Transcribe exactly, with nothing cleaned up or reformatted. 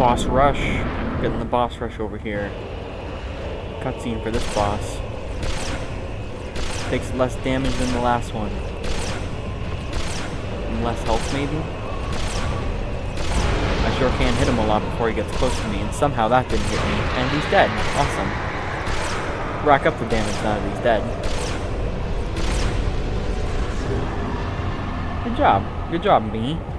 Boss rush. Getting the boss rush over here. Cutscene for this boss. Takes less damage than the last one. And less health, maybe? I sure can hit him a lot before he gets close to me, and somehow that didn't hit me. And he's dead. Awesome. Rack up the damage now that he's dead. Good job. Good job, me.